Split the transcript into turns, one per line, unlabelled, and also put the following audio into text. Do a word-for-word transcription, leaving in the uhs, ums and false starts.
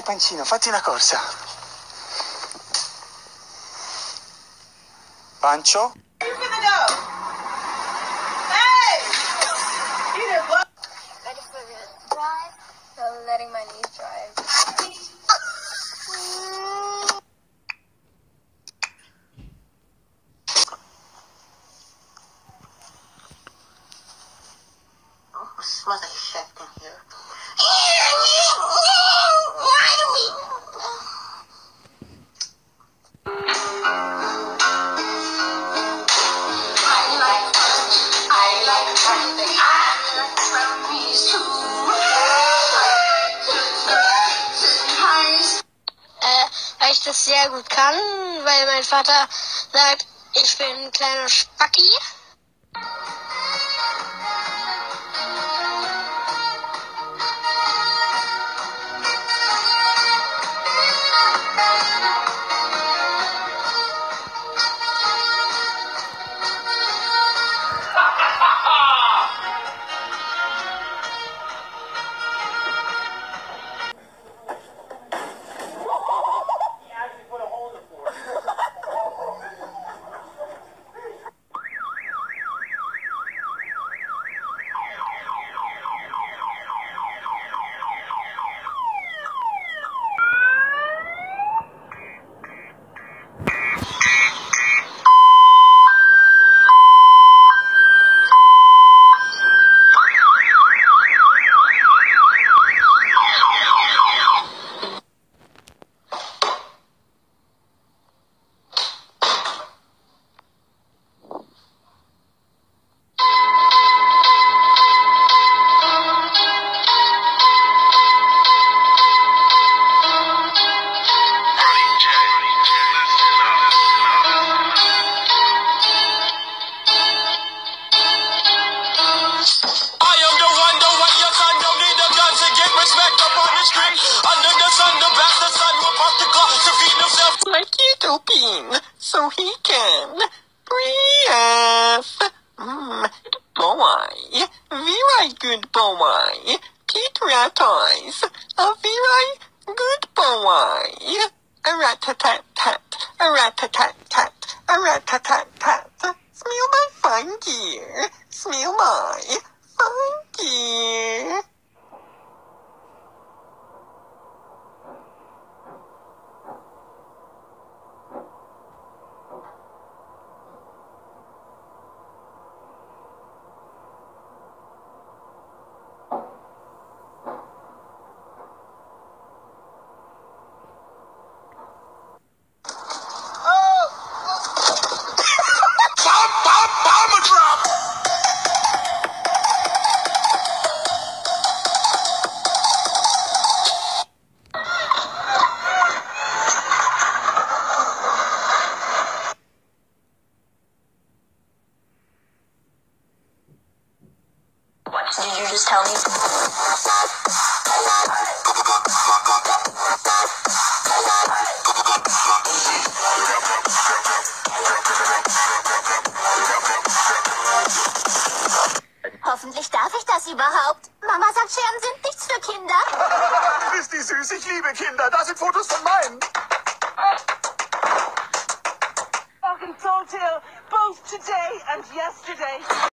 Vai pancino, fatti una corsa. Pancio?
Where you finna go? Hey! You didn't blow.
Ready for the drive? So letting my knees drive.
Oh, it smells like shit in here.
Äh, weil ich das sehr gut kann, weil mein Vater sagt, ich bin ein kleiner Spacki.
Like Utopine, so he can breathe. Mm, boy, very good boy. Pete Rat Eyes, a very good boy. A rat-a-tat-tat, a rat-a-tat-tat, a rat-a-tat-tat. Smell my fine gear, smell my fine gear.
Did you just tell me? Hoffentlich darf ich das überhaupt. Mama sagt, Scherben sind nichts für Kinder.
Ist die süß, ich liebe Kinder. Da sind Fotos von meinen.
Fucking told you both today and yesterday.